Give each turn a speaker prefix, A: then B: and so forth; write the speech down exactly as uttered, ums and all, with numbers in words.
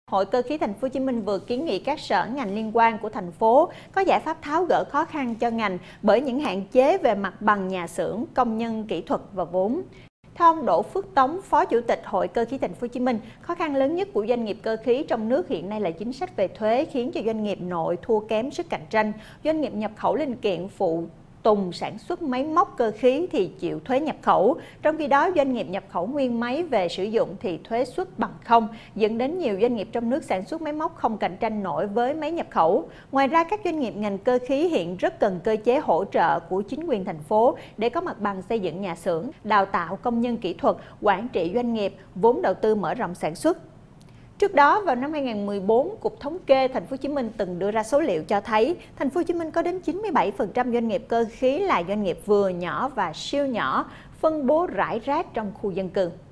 A: Hội Cơ khí Thành phố Hồ Chí Minh vừa kiến nghị các sở ngành liên quan của thành phố có giải pháp tháo gỡ khó khăn cho ngành bởi những hạn chế về mặt bằng nhà xưởng, công nhân kỹ thuật và vốn. Theo ông Đỗ Phước Tống, Phó Chủ tịch Hội Cơ khí Thành phố Hồ Chí Minh, khó khăn lớn nhất của doanh nghiệp cơ khí trong nước hiện nay là chính sách về thuế khiến cho doanh nghiệp nội thua kém sức cạnh tranh. Doanh nghiệp nhập khẩu linh kiện phụ tùng sản xuất máy móc cơ khí thì chịu thuế nhập khẩu, trong khi đó doanh nghiệp nhập khẩu nguyên máy về sử dụng thì thuế suất bằng không, dẫn đến nhiều doanh nghiệp trong nước sản xuất máy móc không cạnh tranh nổi với máy nhập khẩu. Ngoài ra, các doanh nghiệp ngành cơ khí hiện rất cần cơ chế hỗ trợ của chính quyền thành phố để có mặt bằng xây dựng nhà xưởng, đào tạo công nhân kỹ thuật, quản trị doanh nghiệp, vốn đầu tư mở rộng sản xuất. Trước đó, vào năm hai nghìn không trăm mười bốn, Cục Thống kê Thành phố Hồ Chí Minh từng đưa ra số liệu cho thấy Thành phố Hồ Chí Minh có đến chín mươi bảy phần trăm doanh nghiệp cơ khí là doanh nghiệp vừa, nhỏ và siêu nhỏ, phân bố rải rác trong khu dân cư.